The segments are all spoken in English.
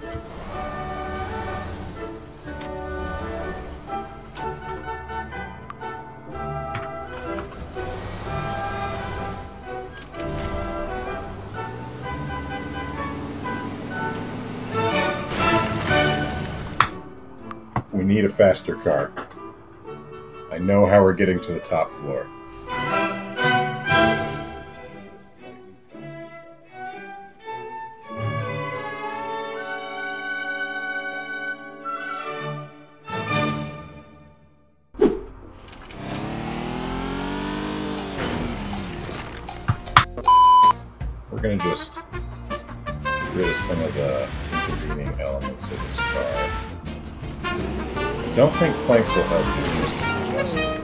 We need a faster car. I know how we're getting to the top floor. We're gonna just get rid of some of the intervening elements of this car. I don't think planks will help you, just to suggest.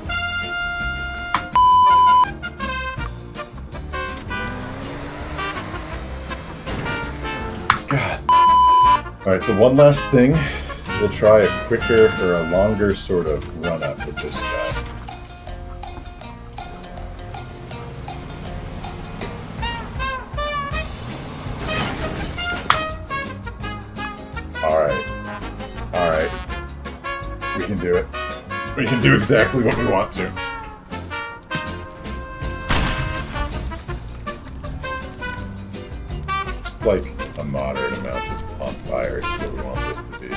God. Alright, the one last thing, we'll try a quicker or a longer sort of run-up with this guy. Alright. We can do it. We can do exactly what we want to. Just like a moderate amount of on fire is what we want this to be.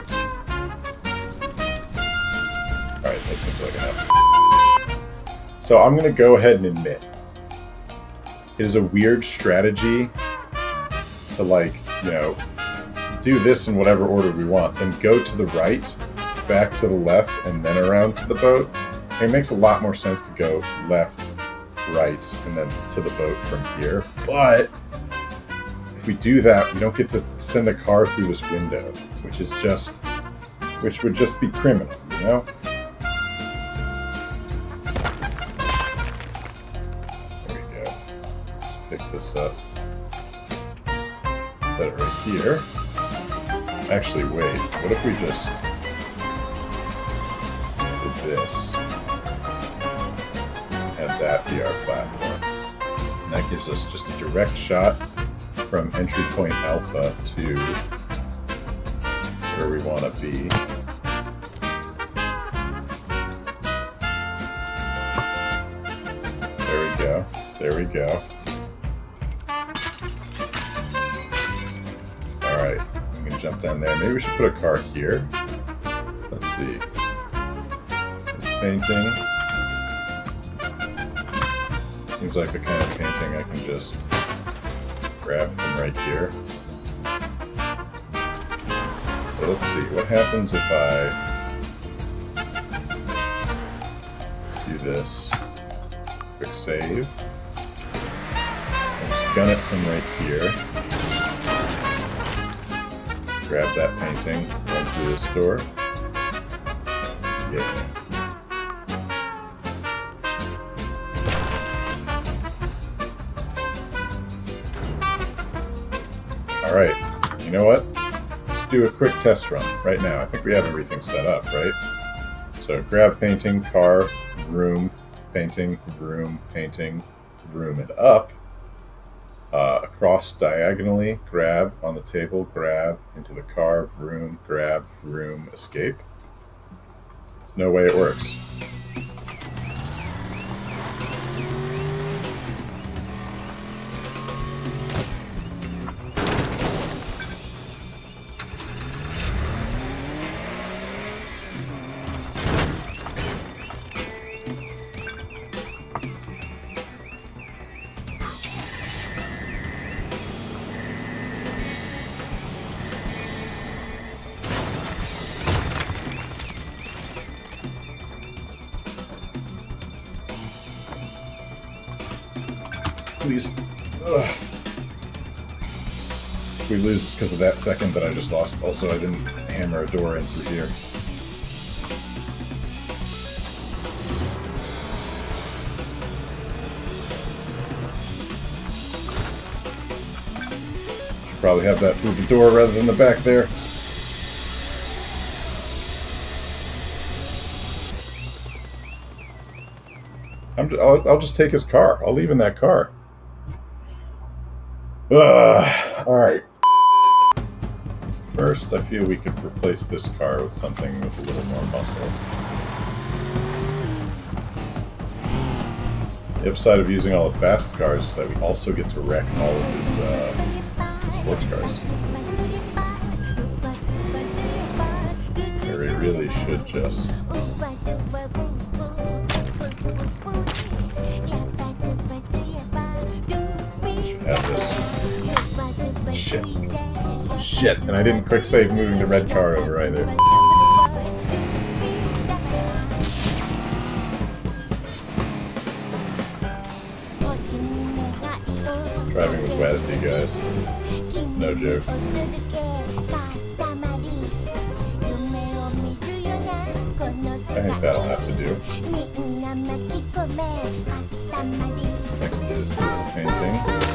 Alright, that seems like enough. So I'm going to go ahead and admit, it is a weird strategy to, like, you know, do this in whatever order we want, then go to the right, back to the left, and then around to the boat. And it makes a lot more sense to go left, right, and then to the boat from here. But if we do that, we don't get to send a car through this window, which would just be criminal, you know? There we go. Just pick this up. Set it right here. Actually, wait, what if we just did this? Have that be our platform. And that gives us just a direct shot from entry point alpha to where we want to be. There we go. There we go. Alright. Jump down there. Maybe we should put a car here. Let's see. This painting seems like the kind of painting I can just grab from right here. So let's see. What happens if I do this? Quick save. I'll just gun it from right here. Grab that painting, run through this door. Yeah. Alright, you know what? Let's do a quick test run right now. I think we have everything set up, right? So grab painting, car, room, painting, vroom, and up. Across diagonally, grab on the table, grab into the car, vroom, grab, vroom, escape. There's no way it works. Please. Ugh. If we lose, it's because of that second that I just lost. Also, I didn't hammer a door in through here. Should probably have that through the door rather than the back there. I'll just take his car. I'll leave in that car. Alright. First, I feel we could replace this car with something with a little more muscle. The upside of using all the fast cars is that we also get to wreck all of his sports cars. Or we really should just... have this... Shit. Shit! And I didn't quick save moving the red car over either. Driving with WASD, guys. It's no joke. I think that'll have to do. Next is this painting.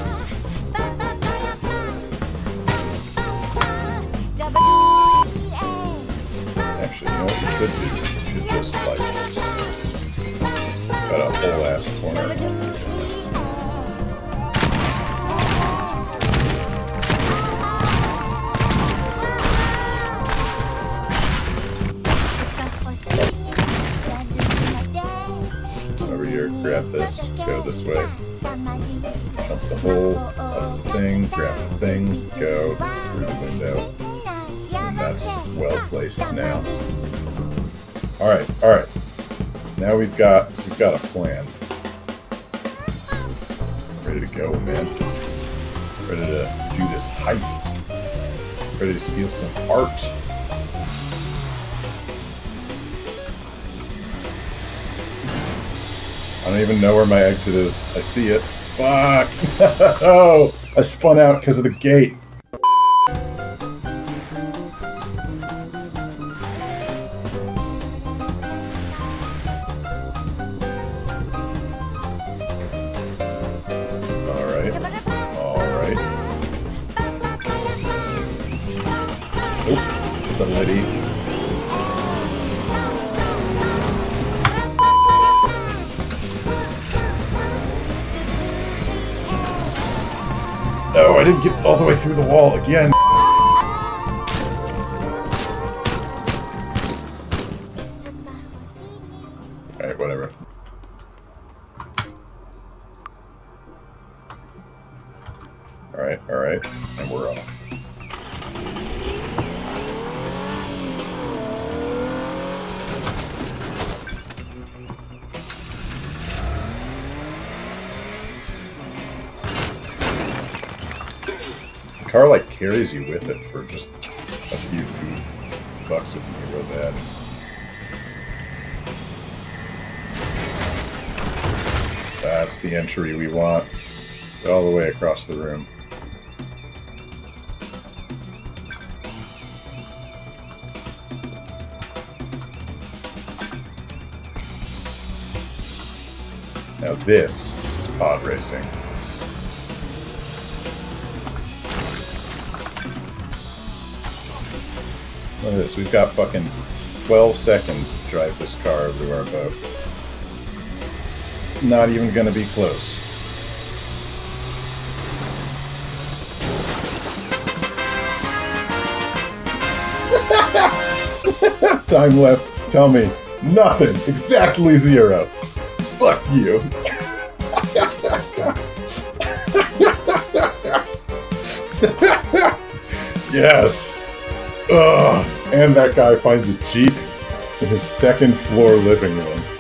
Actually, you know what we could do? Which is just like got a whole ass corner. Grab this, go this way, jump the hole, out of the thing, grab the thing, go through the window, and that's well placed now. Alright, alright. Now we've got a plan. Ready to go, man. Ready to do this heist. Ready to steal some art. I don't even know where my exit is. I see it. Fuck! Oh! I spun out because of the gate. Alright. Alright. Oh! The lady. No, I didn't get all the way through the wall again. Alright, whatever. Alright, alright. And we're off. The car like carries you with it for just a few feet. Fucks with me real bad. That's the entry we want. All the way across the room. Now this is pod racing. Look at this, we've got fucking 12 seconds to drive this car over to our boat. Not even gonna be close. Time left, tell me. Nothing. Exactly 0. Fuck you. Yes. Ugh. And that guy finds a Jeep in his second floor living room.